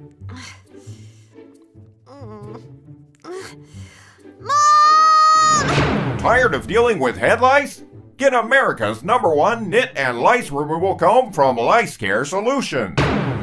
Mom! Tired of dealing with head lice? Get America's #1 nit and lice removal comb from Lice Care Solutions.